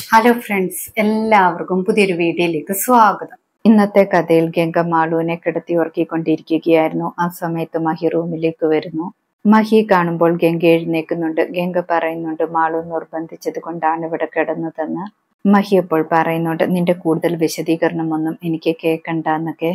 Hello friends, എല്ലാവർക്കും പുതിയൊരു വീഡിയോയിലേക്ക് സ്വാഗതം. ഇന്നത്തെ കഥയിൽ ഗംഗ മാളുവിനെ കിടത്തി ഉറക്കിക്കൊണ്ടിരിക്കുകയായിരുന്നു. ആ സമയത്ത് മഹി റൂമിലേക്ക് വരുന്നു. മഹി കാണുമ്പോൾ ഗംഗ എഴുന്നേക്കുന്നുണ്ട്. ഗംഗ പറയുന്നുണ്ട് മാളു നിർബന്ധിച്ചത് കൊണ്ടാണ് ഇവിടെ കിടന്നതെന്ന്. മഹി അപ്പോൾ പറയുന്നുണ്ട് നിന്റെ കൂടുതൽ വിശദീകരണമൊന്നും എനിക്ക് കേൾക്കണ്ടെന്നൊക്കെ.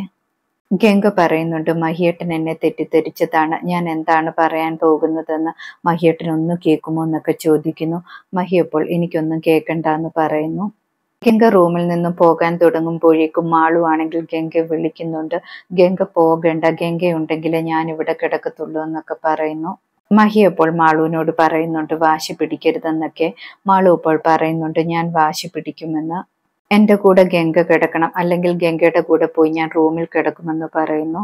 ഗംഗ പറയുന്നുണ്ട് മഹിയേട്ടൻ എന്നെ തെറ്റിദ്ധരിച്ചതാണ്, ഞാൻ എന്താണ് പറയാൻ പോകുന്നതെന്ന് മഹിയേട്ടൻ ഒന്ന് കേൾക്കുമോ എന്നൊക്കെ ചോദിക്കുന്നു. മഹി അപ്പോൾ എനിക്കൊന്നും കേൾക്കണ്ടെന്ന് പറയുന്നു. ഗംഗ റൂമിൽ നിന്നും പോകാൻ തുടങ്ങുമ്പോഴേക്കും മാളു ആണെങ്കിൽ ഗംഗ വിളിക്കുന്നുണ്ട്. ഗംഗ പോകേണ്ട, ഗംഗയുണ്ടെങ്കിലേ ഞാൻ ഇവിടെ കിടക്കത്തുള്ളൂ എന്നൊക്കെ പറയുന്നു. മഹി അപ്പോൾ മാളുവിനോട് പറയുന്നുണ്ട് വാശി പിടിക്കരുതെന്നൊക്കെ. മാളു അപ്പോൾ പറയുന്നുണ്ട് ഞാൻ വാശി പിടിക്കുമെന്ന്. എന്റെ കൂടെ ഗംഗ കിടക്കണം, അല്ലെങ്കിൽ ഗംഗയുടെ കൂടെ പോയി ഞാൻ റൂമിൽ കിടക്കുമെന്ന് പറയുന്നു.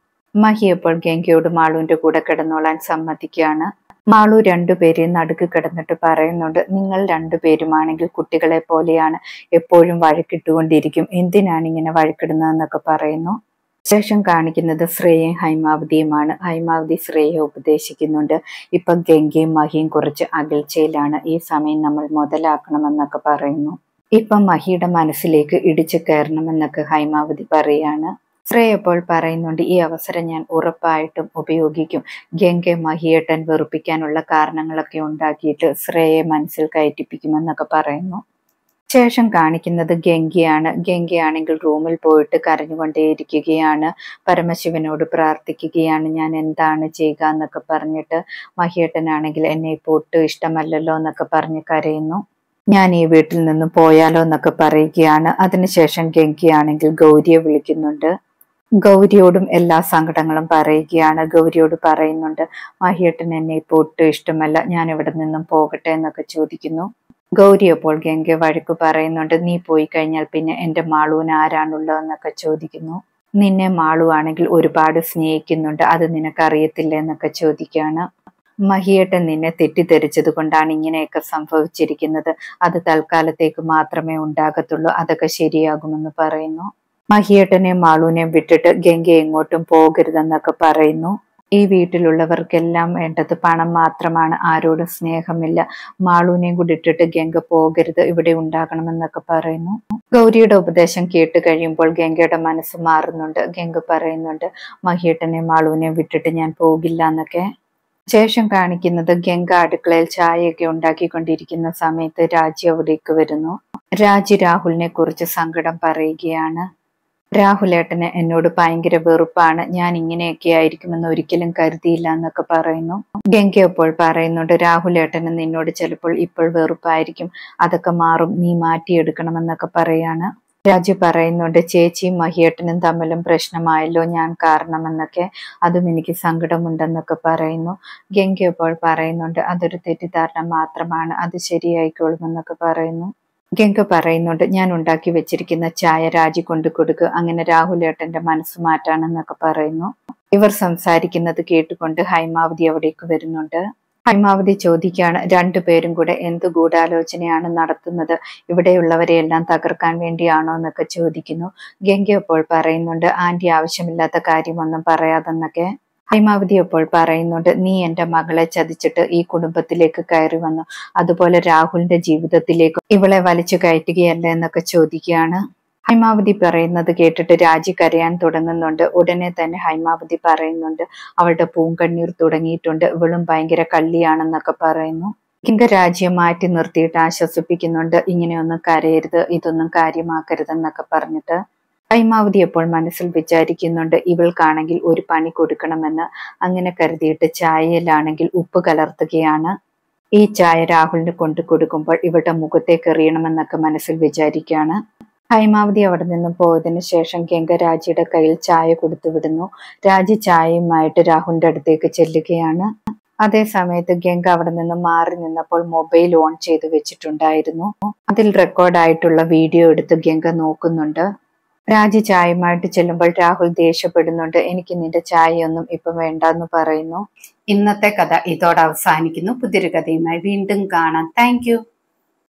മഹി അപ്പോൾ ഗംഗയോട് മാളുവിന്റെ കൂടെ കിടന്നോളാൻ സമ്മതിക്കുകയാണ്. മാളു രണ്ടുപേരെയും നടുക്ക് കിടന്നിട്ട് പറയുന്നുണ്ട് നിങ്ങൾ രണ്ടുപേരുമാണെങ്കിൽ കുട്ടികളെ പോലെയാണ്, എപ്പോഴും വഴക്കിട്ടുകൊണ്ടിരിക്കും, എന്തിനാണ് ഇങ്ങനെ വഴക്കിടുന്നതെന്നൊക്കെ പറയുന്നു. ശേഷം കാണിക്കുന്നത് ശ്രേയയും ഹൈമാവതിയുമാണ്. ഹൈമാവതി ശ്രേയയെ ഉപദേശിക്കുന്നുണ്ട്. ഇപ്പൊ ഗംഗയും മഹിയും കുറച്ച് അകൽച്ചയിലാണ്, ഈ സമയം നമ്മൾ മുതലാക്കണമെന്നൊക്കെ പറയുന്നു. ഇപ്പം മഹിയുടെ മനസ്സിലേക്ക് ഇടിച്ചു കയറണമെന്നൊക്കെ ഹൈമാവതി പറയാണ്. ശ്രേയ അപ്പോൾ പറയുന്നുണ്ട് ഈ അവസരം ഞാൻ ഉറപ്പായിട്ടും ഉപയോഗിക്കും. ഗംഗ മഹിയേട്ടൻ വെറുപ്പിക്കാനുള്ള കാരണങ്ങളൊക്കെ ഉണ്ടാക്കിയിട്ട് ശ്രേയയെ മനസ്സിൽ കയറ്റിപ്പിക്കുമെന്നൊക്കെ പറയുന്നു. ശേഷം കാണിക്കുന്നത് ഗംഗയാണ്. ഗംഗയാണെങ്കിൽ റൂമിൽ പോയിട്ട് കരഞ്ഞുകൊണ്ടേയിരിക്കുകയാണ്. പരമശിവനോട് പ്രാർത്ഥിക്കുകയാണ് ഞാൻ എന്താണ് ചെയ്യുക എന്നൊക്കെ പറഞ്ഞിട്ട്. മഹിയേട്ടനാണെങ്കിൽ എന്നെ ഇപ്പോൾ ഒട്ടും ഇഷ്ടമല്ലല്ലോ എന്നൊക്കെ പറഞ്ഞ് കരയുന്നു. ഞാൻ ഈ വീട്ടിൽ നിന്നും പോയാലോ എന്നൊക്കെ പറയുകയാണ്. അതിനുശേഷം ഗംഗയാണെങ്കിൽ ഗൗരിയെ വിളിക്കുന്നുണ്ട്. ഗൗരിയോടും എല്ലാ സങ്കടങ്ങളും പറയുകയാണ്. ഗൗരിയോട് പറയുന്നുണ്ട് മഹിയേട്ടൻ എന്നെ ഇപ്പോൾ ഒട്ടും ഇഷ്ടമല്ല, ഞാൻ ഇവിടെ നിന്നും പോകട്ടെ എന്നൊക്കെ ചോദിക്കുന്നു. ഗൗരി അപ്പോൾ ഗംഗ വഴക്ക് പറയുന്നുണ്ട് നീ പോയി കഴിഞ്ഞാൽ പിന്നെ എന്റെ മാളുവിന് ആരാണുള്ളതെന്നൊക്കെ ചോദിക്കുന്നു. നിന്നെ മാളു ആണെങ്കിൽ ഒരുപാട് സ്നേഹിക്കുന്നുണ്ട്, അത് നിനക്കറിയത്തില്ല എന്നൊക്കെ ചോദിക്കുകയാണ്. മഹിയേട്ടൻ നിന്നെ തെറ്റിദ്ധരിച്ചത് കൊണ്ടാണ് ഇങ്ങനെയൊക്കെ സംഭവിച്ചിരിക്കുന്നത്, അത് തൽക്കാലത്തേക്ക് മാത്രമേ ഉണ്ടാകത്തുള്ളൂ, അതൊക്കെ ശരിയാകുമെന്ന് പറയുന്നു. മഹിയേട്ടനെ മാളുവിനെയും വിട്ടിട്ട് ഗംഗ എങ്ങോട്ടും പോകരുതെന്നൊക്കെ പറയുന്നു. ഈ വീട്ടിലുള്ളവർക്കെല്ലാം വേണ്ടത് പണം മാത്രമാണ്, ആരോടും സ്നേഹമില്ല, മാളുവിനെയും കൂടി ഇട്ടിട്ട് ഗംഗ പോകരുത്, ഇവിടെ ഉണ്ടാകണമെന്നൊക്കെ പറയുന്നു. ഗൗരിയുടെ ഉപദേശം കേട്ട് കഴിയുമ്പോൾ ഗംഗയുടെ മനസ്സ് മാറുന്നുണ്ട്. ഗംഗ പറയുന്നുണ്ട് മഹിയേട്ടനെ മാളുവിനെയും വിട്ടിട്ട് ഞാൻ പോകില്ല എന്നൊക്കെ. ശേഷം കാണിക്കുന്നത് ഗംഗ അടുക്കളയിൽ ചായയൊക്കെ ഉണ്ടാക്കിക്കൊണ്ടിരിക്കുന്ന സമയത്ത് രാജി അവിടേക്ക് വരുന്നു. രാജി രാഹുലിനെ കുറിച്ച് സങ്കടം പറയുകയാണ്. രാഹുലേട്ടന് എന്നോട് ഭയങ്കര വെറുപ്പാണ്, ഞാൻ ഇങ്ങനെയൊക്കെ ആയിരിക്കുമെന്ന് ഒരിക്കലും കരുതിയില്ല എന്നൊക്കെ പറയുന്നു. ഗംഗ അപ്പോൾ പറയുന്നുണ്ട് രാഹുലേട്ടന് നിന്നോട് ചിലപ്പോൾ ഇപ്പോൾ വെറുപ്പായിരിക്കും, അതൊക്കെ മാറും, നീ മാറ്റിയെടുക്കണമെന്നൊക്കെ പറയാണ്. രാജു പറയുന്നുണ്ട് ചേച്ചിയും മഹിയേട്ടനും തമ്മിലും പ്രശ്നമായല്ലോ ഞാൻ കാരണമെന്നൊക്കെ, അതും എനിക്ക് സങ്കടമുണ്ടെന്നൊക്കെ പറയുന്നു. ഗംഗ അപ്പോൾ പറയുന്നുണ്ട് അതൊരു തെറ്റിദ്ധാരണ മാത്രമാണ്, അത് ശരിയായിക്കോളുമെന്നൊക്കെ പറയുന്നു. ഗംഗ പറയുന്നുണ്ട് ഞാൻ ഉണ്ടാക്കി വെച്ചിരിക്കുന്ന ചായ രാജി കൊണ്ടു കൊടുക്കുക, അങ്ങനെ രാഹുലേട്ടന്റെ മനസ്സ് മാറ്റാണെന്നൊക്കെ പറയുന്നു. ഇവർ സംസാരിക്കുന്നത് കേട്ടുകൊണ്ട് ഹൈമാവതി അവിടേക്ക് വരുന്നുണ്ട്. ഹൈമാവതി ചോദിക്കുകയാണ് രണ്ടുപേരും കൂടെ എന്ത് ഗൂഢാലോചനയാണ് നടത്തുന്നത്, ഇവിടെയുള്ളവരെയെല്ലാം തകർക്കാൻ വേണ്ടിയാണോ എന്നൊക്കെ ചോദിക്കുന്നു. ഗംഗ അപ്പോൾ പറയുന്നുണ്ട് ആന്റി ആവശ്യമില്ലാത്ത കാര്യമൊന്നും പറയാതെന്നൊക്കെ. ഹൈമാവതി അപ്പോൾ പറയുന്നുണ്ട് നീ എന്റെ മകളെ ചതിച്ചിട്ട് ഈ കുടുംബത്തിലേക്ക് കയറി വന്നു, അതുപോലെ രാഹുലിന്റെ ജീവിതത്തിലേക്ക് ഇവളെ വലിച്ചു കയറ്റുകയല്ലേ എന്നൊക്കെ ചോദിക്കുകയാണ്. ഹൈമാവതി പറയുന്നത് കേട്ടിട്ട് രാജി കരയാൻ തുടങ്ങുന്നുണ്ട്. ഉടനെ തന്നെ ഹൈമാവതി പറയുന്നുണ്ട് അവളുടെ പൂങ്കണ്ണീർ തുടങ്ങിയിട്ടുണ്ട്, ഇവളും ഭയങ്കര കള്ളിയാണെന്നൊക്കെ പറയുന്നു. ഗംഗ രാജിയെ മാറ്റി നിർത്തിയിട്ട് ആശ്വസിപ്പിക്കുന്നുണ്ട് ഇങ്ങനെയൊന്നും കരയരുത്, ഇതൊന്നും കാര്യമാക്കരുതെന്നൊക്കെ പറഞ്ഞിട്ട്. ഹൈമാവതി അപ്പോൾ മനസ്സിൽ വിചാരിക്കുന്നുണ്ട് ഇവൾക്കാണെങ്കിൽ ഒരു പണി കൊടുക്കണമെന്ന്. അങ്ങനെ കരുതിയിട്ട് ചായയിലാണെങ്കിൽ ഉപ്പ് കലർത്തുകയാണ്. ഈ ചായ രാഹുലിന് കൊണ്ടു കൊടുക്കുമ്പോൾ ഇവളുടെ മുഖത്തേക്ക് എറിയണമെന്നൊക്കെ മനസ്സിൽ വിചാരിക്കുകയാണ്. ഹൈമാവതി അവിടെ നിന്നും പോയതിനു ശേഷം ഗംഗ രാജിയുടെ കയ്യിൽ ചായ കൊടുത്തു വിടുന്നു. രാജി ചായയുമായിട്ട് രാഹുലിന്റെ അടുത്തേക്ക് ചെല്ലുകയാണ്. അതേ സമയത്ത് ഗംഗ അവിടെ നിന്ന് മാറി നിന്നപ്പോൾ മൊബൈൽ ഓൺ ചെയ്ത് വെച്ചിട്ടുണ്ടായിരുന്നു. അതിൽ റെക്കോർഡായിട്ടുള്ള വീഡിയോ എടുത്ത് ഗംഗ നോക്കുന്നുണ്ട്. രാജി ചായയുമായിട്ട് ചെല്ലുമ്പോൾ രാഹുൽ ദേഷ്യപ്പെടുന്നുണ്ട്, എനിക്ക് നിന്റെ ചായയൊന്നും ഇപ്പൊ വേണ്ടെന്ന് പറയുന്നു. ഇന്നത്തെ കഥ ഇതോടെ അവസാനിക്കുന്നു. പുതിയൊരു കഥയുമായി വീണ്ടും കാണാം. താങ്ക്